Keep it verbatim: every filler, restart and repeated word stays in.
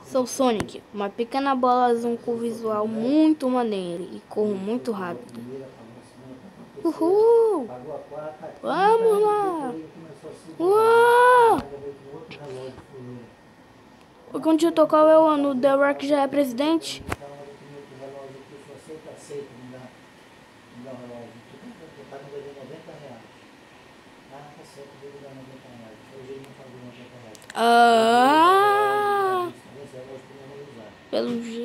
Sou Sonic, uma pequena bola azul com visual muito maneiro e corro muito rápido. Uhul! Vamos lá! Uau! Quando te qual é o ano? O The Rock já é presidente? Ah! Pelo